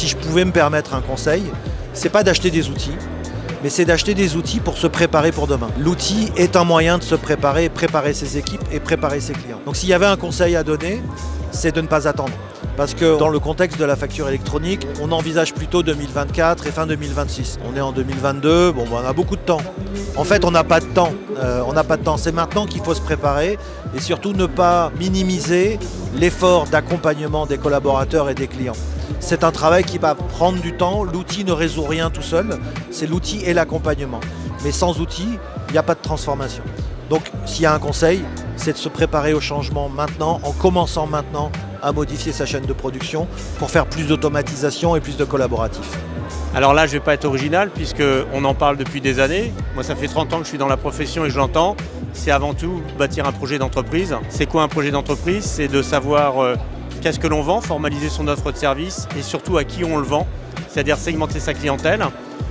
je pouvais me permettre un conseil, c'est pas d'acheter des outils, mais c'est d'acheter des outils pour se préparer pour demain. L'outil est un moyen de se préparer, préparer ses équipes et préparer ses clients. Donc s'il y avait un conseil à donner, c'est de ne pas attendre. Parce que dans le contexte de la facture électronique, on envisage plutôt 2024 et fin 2026. On est en 2022, bon, on a beaucoup de temps. En fait, on n'a pas de temps. C'est maintenant qu'il faut se préparer et surtout ne pas minimiser l'effort d'accompagnement des collaborateurs et des clients. C'est un travail qui va prendre du temps. L'outil ne résout rien tout seul. C'est l'outil et l'accompagnement. Mais sans outil, il n'y a pas de transformation. Donc, s'il y a un conseil, c'est de se préparer au changement maintenant, en commençant maintenant à modifier sa chaîne de production pour faire plus d'automatisation et plus de collaboratif. Alors là, je ne vais pas être original puisqu'on en parle depuis des années. Moi, ça fait 30 ans que je suis dans la profession et je l'entends. C'est avant tout bâtir un projet d'entreprise. C'est quoi un projet d'entreprise? C'est de savoir qu'est-ce que l'on vend, formaliser son offre de service et surtout à qui on le vend, c'est-à-dire segmenter sa clientèle.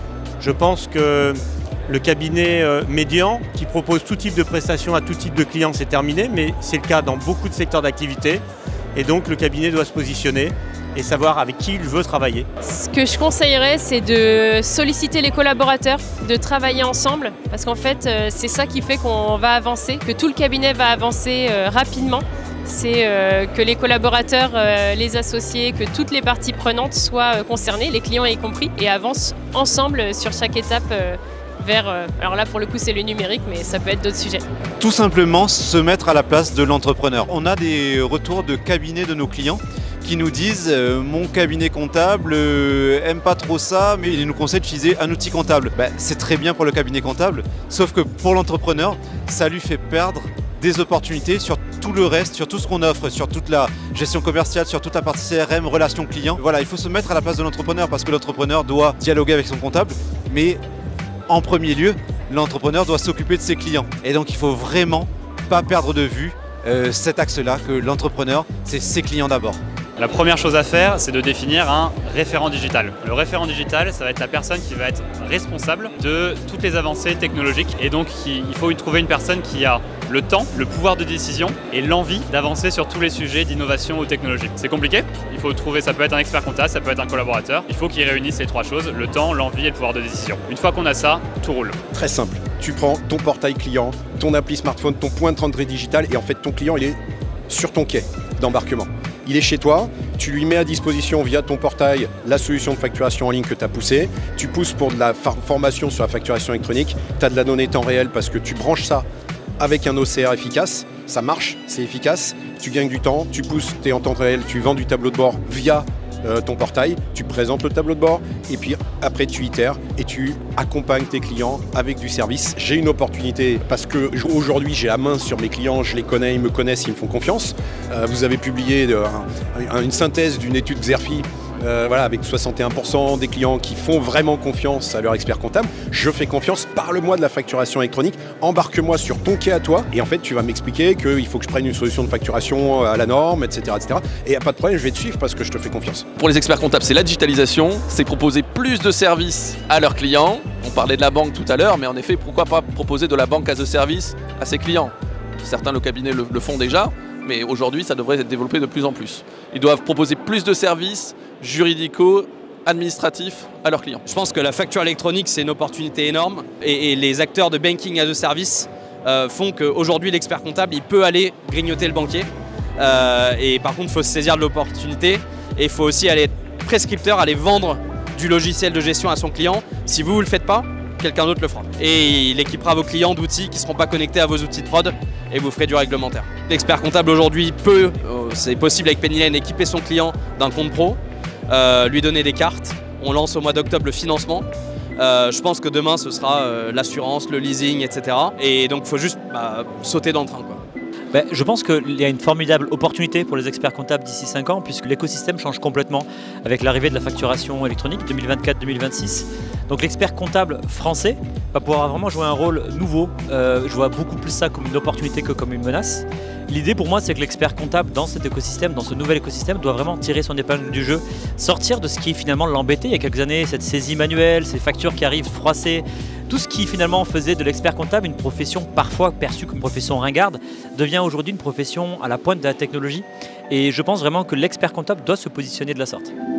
Je pense que le cabinet médian qui propose tout type de prestations à tout type de clients, c'est terminé, mais c'est le cas dans beaucoup de secteurs d'activité. Et donc le cabinet doit se positionner et savoir avec qui il veut travailler. Ce que je conseillerais, c'est de solliciter les collaborateurs, de travailler ensemble, parce qu'en fait, c'est ça qui fait qu'on va avancer, que tout le cabinet va avancer rapidement. C'est que les collaborateurs, les associés, que toutes les parties prenantes soient concernées, les clients y compris, et avancent ensemble sur chaque étape vers, alors là pour le coup c'est le numérique, mais ça peut être d'autres sujets. Tout simplement se mettre à la place de l'entrepreneur. On a des retours de cabinets de nos clients qui nous disent mon cabinet comptable aime pas trop ça, mais il nous conseille d'utiliser un outil comptable. C'est très bien pour le cabinet comptable, sauf que pour l'entrepreneur, ça lui fait perdre des opportunités sur tout le reste, sur tout ce qu'on offre, sur toute la gestion commerciale, sur toute la partie CRM, relations clients. Voilà, il faut se mettre à la place de l'entrepreneur parce que l'entrepreneur doit dialoguer avec son comptable, mais en premier lieu, l'entrepreneur doit s'occuper de ses clients. Et donc il faut vraiment pas perdre de vue cet axe-là, que l'entrepreneur, c'est ses clients d'abord. La première chose à faire, c'est de définir un référent digital. Le référent digital, ça va être la personne qui va être responsable de toutes les avancées technologiques. Et donc, il faut trouver une personne qui a le temps, le pouvoir de décision et l'envie d'avancer sur tous les sujets d'innovation ou technologie. C'est compliqué. Il faut trouver, ça peut être un expert comptable, ça peut être un collaborateur. Il faut qu'ils réunissent les trois choses, le temps, l'envie et le pouvoir de décision. Une fois qu'on a ça, tout roule. Très simple. Tu prends ton portail client, ton appli smartphone, ton point d'entrée digital et en fait, ton client, il est sur ton quai d'embarquement. Il est chez toi, tu lui mets à disposition via ton portail la solution de facturation en ligne que tu as poussée. Tu pousses pour de la formation sur la facturation électronique. Tu as de la donnée temps réel parce que tu branches ça avec un OCR efficace. Ça marche, c'est efficace. Tu gagnes du temps, tu pousses, tu es en temps réel, tu vends du tableau de bord via ton portail, tu présentes le tableau de bord et puis après tu itères et tu accompagnes tes clients avec du service. J'ai une opportunité parce que aujourd'hui j'ai la main sur mes clients, je les connais, ils me connaissent, ils me font confiance. Vous avez publié une synthèse d'une étude Xerfi voilà, avec 61% des clients qui font vraiment confiance à leur expert comptable. Je fais confiance, parle-moi de la facturation électronique, embarque-moi sur ton quai à toi et en fait tu vas m'expliquer qu'il faut que je prenne une solution de facturation à la norme, etc. etc. Et il n'y a pas de problème, je vais te suivre parce que je te fais confiance. Pour les experts comptables, c'est la digitalisation, c'est proposer plus de services à leurs clients. On parlait de la banque tout à l'heure, mais en effet, pourquoi pas proposer de la banque as a service à ses clients? Certains, le cabinet le font déjà, mais aujourd'hui, ça devrait être développé de plus en plus. Ils doivent proposer plus de services juridico-administratifs à leurs clients. Je pense que la facture électronique, c'est une opportunité énorme et les acteurs de banking as a service font qu'aujourd'hui, l'expert comptable, il peut aller grignoter le banquier. Et par contre, il faut se saisir de l'opportunité et il faut aussi aller être prescripteur, aller vendre du logiciel de gestion à son client. Si vous ne le faites pas, quelqu'un d'autre le fera. Et il équipera vos clients d'outils qui ne seront pas connectés à vos outils de prod et vous ferez du réglementaire. L'expert comptable aujourd'hui peut, c'est possible avec Pennyline, équiper son client d'un compte pro, lui donner des cartes. On lance au mois d'octobre le financement. Je pense que demain ce sera l'assurance, le leasing, etc. Et donc il faut juste sauter dans le train, quoi. Je pense qu'il y a une formidable opportunité pour les experts comptables d'ici 5 ans puisque l'écosystème change complètement avec l'arrivée de la facturation électronique 2024-2026. Donc l'expert comptable français va pouvoir vraiment jouer un rôle nouveau. Je vois beaucoup plus ça comme une opportunité que comme une menace. L'idée pour moi, c'est que l'expert comptable dans cet écosystème, dans ce nouvel écosystème, doit vraiment tirer son épingle du jeu, sortir de ce qui finalement l'embêtait il y a quelques années, cette saisie manuelle, ces factures qui arrivent froissées, tout ce qui finalement faisait de l'expert comptable une profession parfois perçue comme une profession ringarde, devient aujourd'hui une profession à la pointe de la technologie. Et je pense vraiment que l'expert comptable doit se positionner de la sorte.